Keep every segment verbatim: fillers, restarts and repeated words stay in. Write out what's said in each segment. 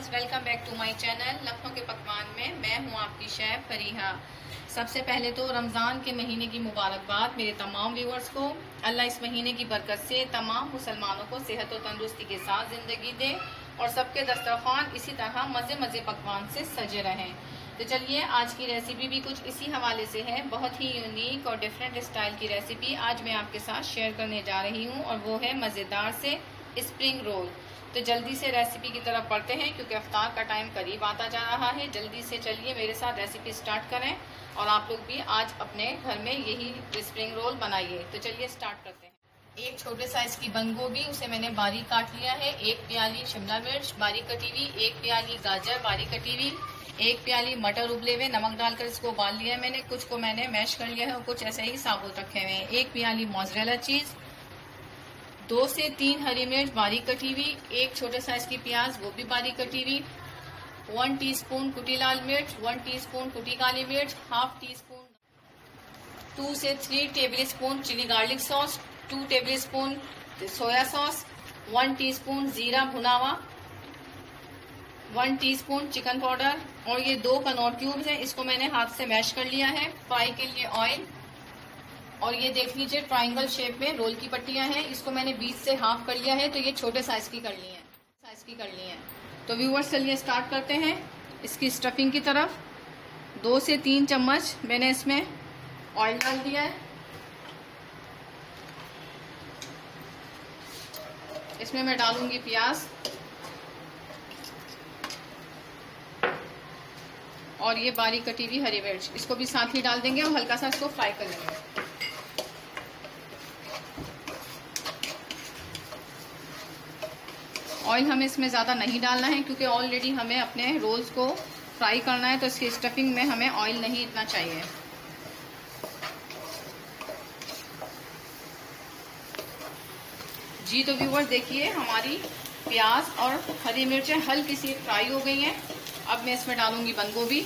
Viewers, welcome back to my channel Lucknow के पकवान में। मैं हूं आपकी शेफ फरीहा। सबसे पहले तो रमज़ान के महीने की मुबारकबाद मेरे तमाम व्यूअर्स को। अल्लाह इस महीने की बरकत से तमाम मुसलमानों को सेहत और तंदुरुस्ती के साथ ज़िंदगी दे और सबके दस्तरखान इसी तरह मज़े मज़े पकवान से सजे रहें। तो चलिए, आज की रेसिपी भी कुछ इसी हवाले से है। बहुत ही यूनिक और डिफरेंट स्टाइल की रेसिपी आज मैं आपके साथ शेयर करने जा रही हूँ और वो है मज़ेदार से स्प्रिंग रोल। तो जल्दी से रेसिपी की तरफ बढ़ते हैं क्योंकि अफ्तार का टाइम करीब आता जा रहा है। जल्दी से चलिए मेरे साथ रेसिपी स्टार्ट करें और आप लोग भी आज अपने घर में यही स्प्रिंग रोल बनाइए। तो चलिए स्टार्ट करते हैं। एक छोटे साइज की बंद गोभी, उसे मैंने बारीक काट लिया है। एक प्याली शिमला मिर्च बारीक कटी हुई, एक प्याली गाजर बारीक कटी हुई, एक प्याली मटर उबले हुए नमक डालकर इसको उबाल लिया है मैंने। कुछ को मैंने मैश कर लिया है और कुछ ऐसे ही साबुत रखे हुए हैं। एक प्याली मोज़रेला चीज, दो से तीन हरी मिर्च बारीक कटी हुई, एक छोटे साइज की प्याज वो भी बारीक कटी हुई, वन टीस्पून कुटी लाल मिर्च, वन टीस्पून कुटी काली मिर्च, हाफ टी स्पून टू से three tablespoon chilli garlic sauce, two tablespoon soya sauce, one teaspoon जीरा भुना हुआ, वन टीस्पून चिकन पाउडर और ये दो कनौर क्यूब्स हैं। इसको मैंने हाथ से मैश कर लिया है। फ्राई के लिए ऑयल और ये देख लीजिए ट्रायंगल शेप में रोल की पट्टियां हैं। इसको मैंने बीच से हाफ कर लिया है, तो ये छोटे साइज की कर ली है साइज की कर ली है। तो व्यूअर्स चलिए स्टार्ट करते हैं इसकी स्टफिंग की तरफ। दो से तीन चम्मच मैंने इसमें ऑयल डाल दिया है। इसमें मैं डालूंगी प्याज और ये बारीक कटी हुई हरी मिर्च, इसको भी साथ ही डाल देंगे और हल्का सा इसको फ्राई कर लेंगे। ऑयल हमें इसमें ज़्यादा नहीं डालना है क्योंकि ऑलरेडी हमें अपने रोल्स को फ्राई करना है, तो इसकी स्टफिंग में हमें ऑयल नहीं इतना चाहिए। जी तो व्यूअर्स देखिए, हमारी प्याज और हरी मिर्चें हल्की सी फ्राई हो गई हैं। अब मैं इसमें डालूंगी बंद गोभी।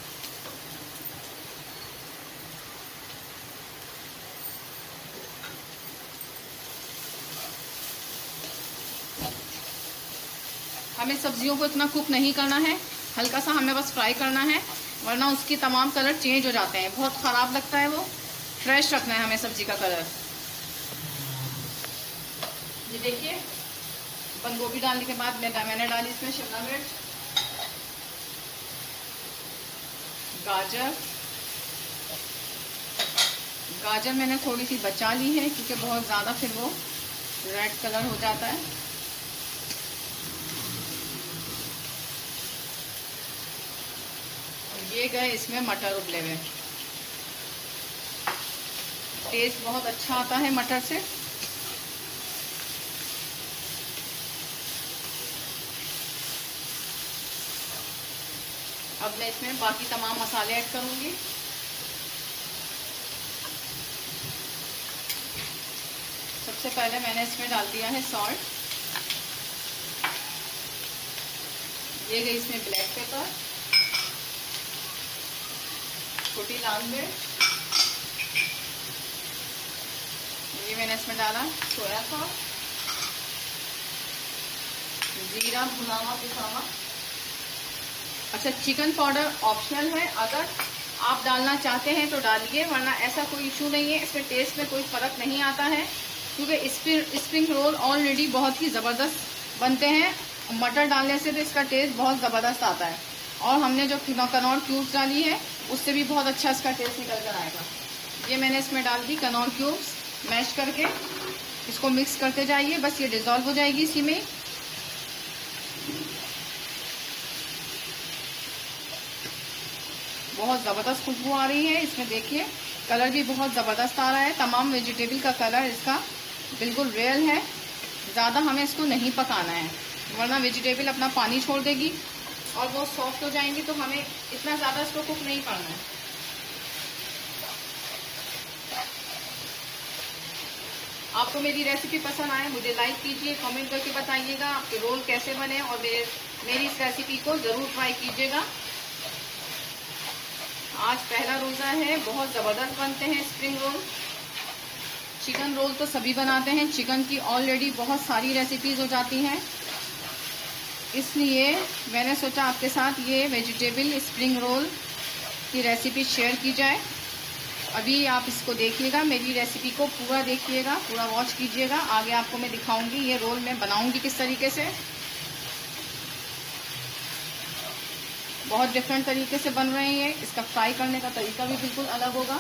हमें सब्जियों को इतना कुक नहीं करना है, हल्का सा हमें बस फ्राई करना है, वरना उसकी तमाम कलर चेंज हो जाते हैं, बहुत ख़राब लगता है। वो फ्रेश रखना है हमें सब्जी का कलर। ये देखिए बंद गोभी डालने के बाद मैंने डाली इसमें शिमला मिर्च, गाजर गाजर मैंने थोड़ी सी बचा ली है क्योंकि बहुत ज़्यादा फिर वो रेड कलर हो जाता है। ये गए इसमें मटर उबले हुए, टेस्ट बहुत अच्छा आता है मटर से। अब मैं इसमें बाकी तमाम मसाले ऐड करूंगी। सबसे पहले मैंने इसमें डाल दिया है सॉल्ट, ये गई इसमें ब्लैक पेपर, कुटी लाल मिर्च, ये मैंने इसमें डाला सोया सॉस, जीरा भुना हुआ पिसा हुआ। अच्छा, चिकन पाउडर ऑप्शनल है, अगर आप डालना चाहते हैं तो डालिए, वरना ऐसा कोई इशू नहीं है। इसमें टेस्ट में कोई फ़र्क नहीं आता है क्योंकि स्प्रिंग रोल ऑलरेडी बहुत ही ज़बरदस्त बनते हैं। मटर डालने से तो इसका टेस्ट बहुत ज़बरदस्त आता है और हमने जो कनौर क्यूब्स डाली है उससे भी बहुत अच्छा इसका टेस्ट निकल कर आएगा। ये मैंने इसमें डाल दी कनौर क्यूब्स मैश करके। इसको मिक्स करते जाइए, बस ये डिज़ोल्व हो जाएगी इसी में। बहुत ज़बरदस्त खुशबू आ रही है इसमें, देखिए कलर भी बहुत ज़बरदस्त आ रहा है। तमाम वेजिटेबल का कलर इसका बिल्कुल रियल है। ज़्यादा हमें इसको नहीं पकाना है, वरना वेजिटेबल अपना पानी छोड़ देगी और वो सॉफ्ट हो जाएंगी, तो हमें इतना ज़्यादा इसको कुक नहीं करना है। आपको मेरी रेसिपी पसंद आए मुझे लाइक कीजिए, कमेंट करके बताइएगा आपके रोल कैसे बने और मेरे मेरी इस रेसिपी को ज़रूर ट्राई कीजिएगा। आज पहला रोज़ा है, बहुत ज़बरदस्त बनते हैं स्प्रिंग रोल। चिकन रोल तो सभी बनाते हैं, चिकन की ऑलरेडी बहुत सारी रेसिपीज़ हो जाती हैं। इसलिए मैंने सोचा आपके साथ ये वेजिटेबल स्प्रिंग रोल की रेसिपी शेयर की जाए। अभी आप इसको देखिएगा, मेरी रेसिपी को पूरा देखिएगा, पूरा वॉच कीजिएगा। आगे आपको मैं दिखाऊंगी ये रोल मैं बनाऊंगी किस तरीके से। बहुत डिफरेंट तरीके से बन रहे हैं ये। इसका फ्राई करने का तरीका भी बिल्कुल अलग होगा।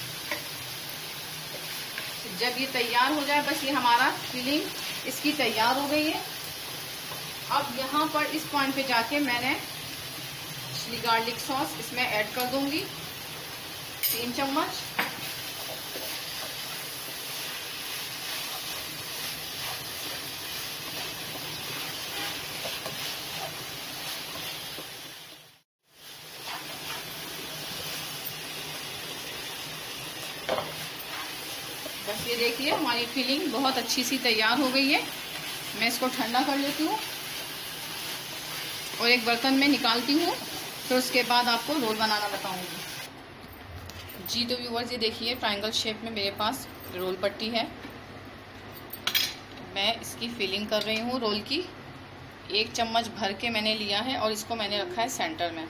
जब ये तैयार हो जाए, बस ये हमारा फिलिंग इसकी तैयार हो गई है। अब यहाँ पर इस पॉइंट पे जाके मैंने चिली गार्लिक सॉस इसमें ऐड कर दूंगी, तीन चम्मच। बस ये देखिए हमारी फिलिंग बहुत अच्छी सी तैयार हो गई है। मैं इसको ठंडा कर लेती हूँ और एक बर्तन में निकालती हूँ, फिर उसके बाद आपको रोल बनाना बताऊंगी। जी तो व्यूअर्स, ये देखिए ट्रायंगल शेप में मेरे पास रोल पट्टी है। मैं इसकी फिलिंग कर रही हूँ रोल की। एक चम्मच भर के मैंने लिया है और इसको मैंने रखा है सेंटर में।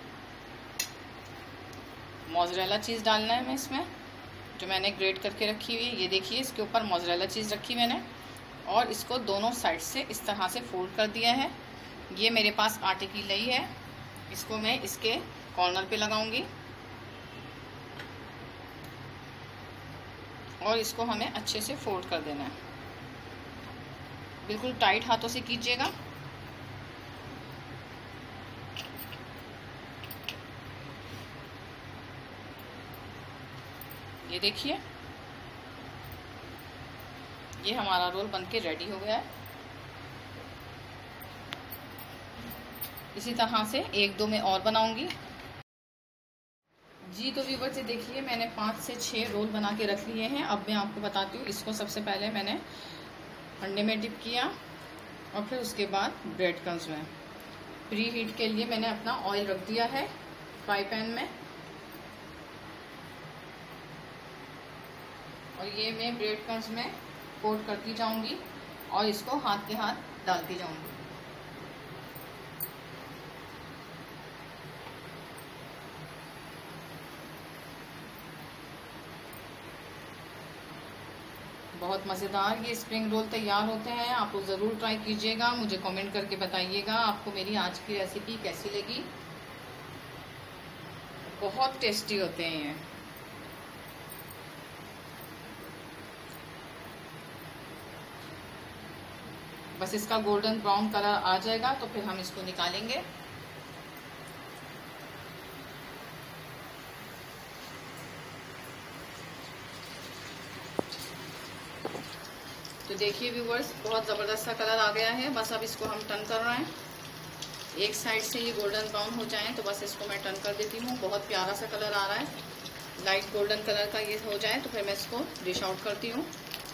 मोज़रेला चीज़ डालना है मैं इसमें, जो मैंने ग्रेट करके रखी हुई है। ये देखिए इसके ऊपर मोज़रेला चीज़ रखी मैंने और इसको दोनों साइड से इस तरह से फोल्ड कर दिया है। ये मेरे पास आटे की लई है, इसको मैं इसके कॉर्नर पे लगाऊंगी और इसको हमें अच्छे से फोल्ड कर देना है। बिल्कुल टाइट हाथों से कीजिएगा। ये देखिए ये हमारा रोल बनके रेडी हो गया है। इसी तरह से एक दो में और बनाऊंगी। जी तो व्यूअर्स, ये देखिए मैंने पाँच से छः रोल बना के रख लिए हैं। अब मैं आपको बताती हूँ। इसको सबसे पहले मैंने अंडे में डिप किया और फिर उसके बाद ब्रेड क्रम्स में। प्री हीट के लिए मैंने अपना ऑयल रख दिया है फ्राई पैन में और ये मैं ब्रेड क्रम्स में कोट करती जाऊंगी और इसको हाथ के हाथ डालती जाऊंगी। बहुत मज़ेदार ये स्प्रिंग रोल तैयार होते हैं। आप लोग ज़रूर ट्राई कीजिएगा। मुझे कमेंट करके बताइएगा आपको मेरी आज की रेसिपी कैसी लगी। बहुत टेस्टी होते हैं ये। बस इसका गोल्डन ब्राउन कलर आ जाएगा तो फिर हम इसको निकालेंगे। तो देखिए व्यूअर्स, बहुत ज़बरदस्त सा कलर आ गया है। बस अब इसको हम टर्न कर रहे हैं। एक साइड से ये गोल्डन ब्राउन हो जाए तो बस इसको मैं टर्न कर देती हूँ। बहुत प्यारा सा कलर आ रहा है। लाइट गोल्डन कलर का ये हो जाए तो फिर मैं इसको डिश आउट करती हूँ।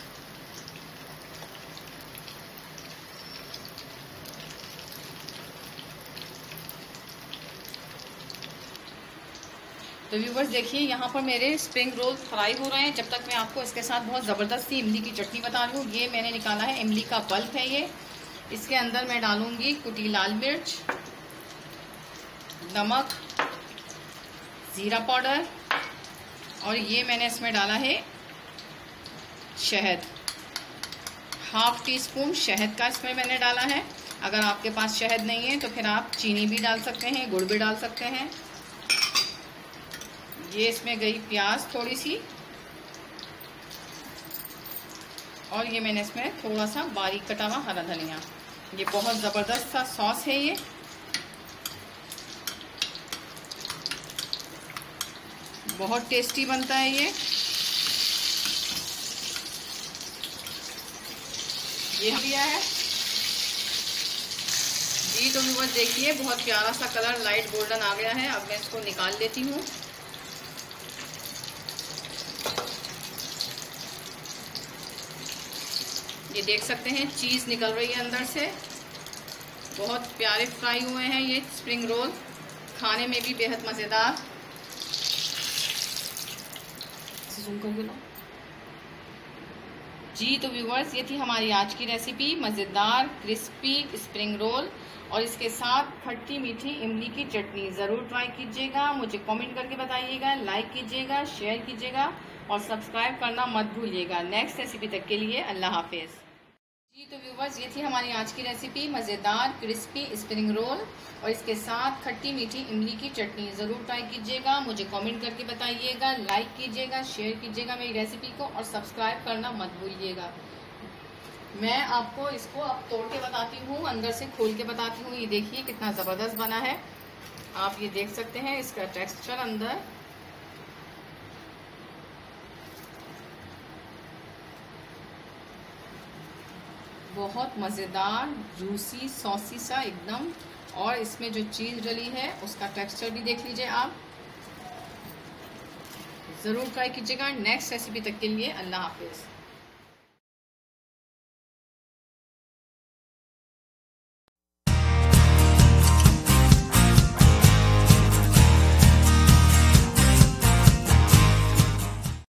तो व्यूवर्स देखिए यहाँ पर मेरे स्प्रिंग रोल फ्राई हो रहे हैं। जब तक मैं आपको इसके साथ बहुत ज़बरदस्त सी इमली की चटनी बता रही हूँ। ये मैंने निकाला है इमली का पल्प है ये। इसके अंदर मैं डालूंगी कुटी लाल मिर्च, नमक, ज़ीरा पाउडर और ये मैंने इसमें डाला है शहद। हाफ टी स्पून शहद का इसमें मैंने डाला है। अगर आपके पास शहद नहीं है तो फिर आप चीनी भी डाल सकते हैं, गुड़ भी डाल सकते हैं। ये इसमें गई प्याज थोड़ी सी और ये मैंने इसमें थोड़ा सा बारीक कटा हुआ हरा धनिया। ये बहुत ज़बरदस्त सा सॉस है ये। बहुत टेस्टी बनता है ये। ये लिया है जी। तो व्यूअर्स देखिए बहुत प्यारा सा कलर लाइट गोल्डन आ गया है। अब मैं इसको निकाल लेती हूँ। ये देख सकते हैं चीज़ निकल रही है अंदर से। बहुत प्यारे फ्राई हुए हैं ये स्प्रिंग रोल, खाने में भी बेहद मज़ेदार। जूम करके लो। जी तो व्यूवर्स, ये थी हमारी आज की रेसिपी, मज़ेदार क्रिस्पी स्प्रिंग रोल और इसके साथ खट्टी मीठी इमली की चटनी। ज़रूर ट्राई कीजिएगा, मुझे कमेंट करके बताइएगा, लाइक कीजिएगा, शेयर कीजिएगा और सब्सक्राइब करना मत भूलिएगा। नेक्स्ट रेसिपी तक के लिए अल्लाह हाफिज़। जी तो व्यूवर्स, ये थी हमारी आज की रेसिपी, मज़ेदार क्रिस्पी स्प्रिंग रोल और इसके साथ खट्टी मीठी इमली की चटनी। ज़रूर ट्राई कीजिएगा, मुझे कमेंट करके बताइएगा, लाइक कीजिएगा, शेयर कीजिएगा मेरी रेसिपी को और सब्सक्राइब करना मत भूलिएगा। मैं आपको इसको अब तोड़ के बताती हूँ, अंदर से खोल के बताती हूँ। ये देखिए कितना ज़बरदस्त बना है, आप ये देख सकते हैं इसका टेक्स्चर अंदर। बहुत मज़ेदार, जूसी, सॉसी सा एकदम, और इसमें जो चीज़ डली है उसका टेक्सचर भी देख लीजिए आप। ज़रूर ट्राई कीजिएगा। नेक्स्ट रेसिपी तक के लिए अल्लाह हाफिज़।